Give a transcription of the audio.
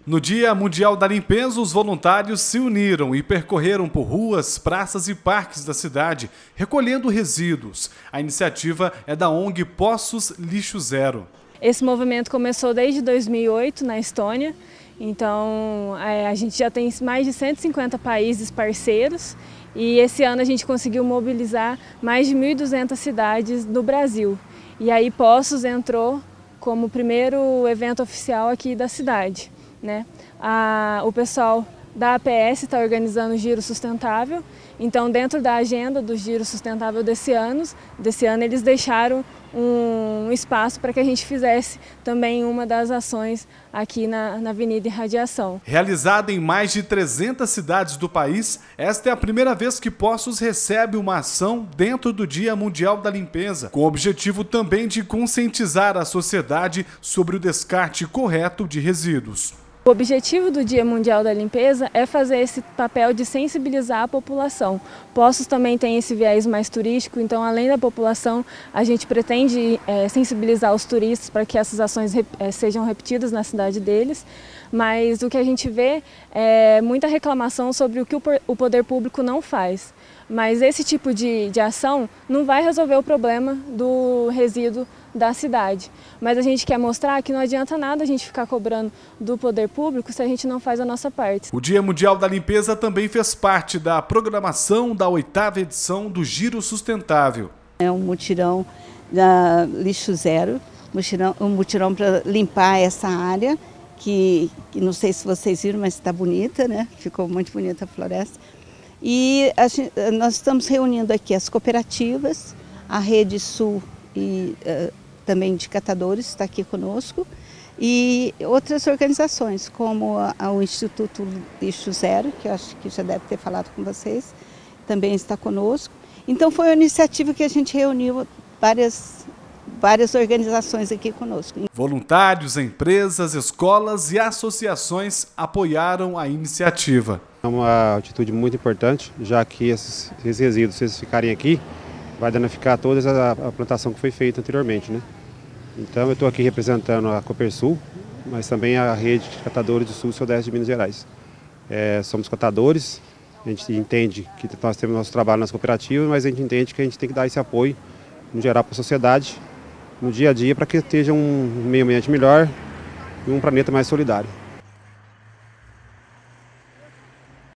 No Dia Mundial da Limpeza, os voluntários se uniram e percorreram por ruas, praças e parques da cidade, recolhendo resíduos. A iniciativa é da ONG Poços Lixo Zero. Esse movimento começou desde 2008 na Estônia, então a gente já tem mais de 150 países parceiros e esse ano a gente conseguiu mobilizar mais de 1.200 cidades no Brasil. E aí Poços entrou como o primeiro evento oficial aqui da cidade. O pessoal da APS está organizando o Giro Sustentável, então dentro da agenda do Giro Sustentável desse ano eles deixaram um espaço para que a gente fizesse também uma das ações aqui na Avenida Irradiação. Realizada em mais de 300 cidades do país, esta é a primeira vez que Poços recebe uma ação dentro do Dia Mundial da Limpeza, com o objetivo também de conscientizar a sociedade sobre o descarte correto de resíduos. O objetivo do Dia Mundial da Limpeza é fazer esse papel de sensibilizar a população. Poços também tem esse viés mais turístico, então além da população, a gente pretende sensibilizar os turistas para que essas ações sejam repetidas na cidade deles, mas o que a gente vê é muita reclamação sobre o que o poder público não faz. Mas esse tipo de ação não vai resolver o problema do resíduo da cidade. Mas a gente quer mostrar que não adianta nada a gente ficar cobrando do poder público se a gente não faz a nossa parte. O Dia Mundial da Limpeza também fez parte da programação da 8ª edição do Giro Sustentável. É um mutirão da Lixo Zero, um mutirão para limpar essa área, que não sei se vocês viram, mas está bonita, né? Ficou muito bonita a floresta. E nós estamos reunindo aqui as cooperativas, a Rede Sul e também de catadores está aqui conosco, e outras organizações, como o Instituto Lixo Zero, que eu acho que já deve ter falado com vocês, também está conosco. Então foi uma iniciativa que a gente reuniu várias organizações aqui conosco. Voluntários, empresas, escolas e associações apoiaram a iniciativa. É uma atitude muito importante, já que esses resíduos, se eles ficarem aqui, vai danificar toda a plantação que foi feita anteriormente, Então eu estou aqui representando a Copersul, mas também a rede de catadores do Sul e Sudeste de Minas Gerais. Somos catadores, a gente entende que nós temos nosso trabalho nas cooperativas, mas a gente entende que a gente tem que dar esse apoio, no geral, para a sociedade, no dia a dia, para que esteja um meio ambiente melhor e um planeta mais solidário.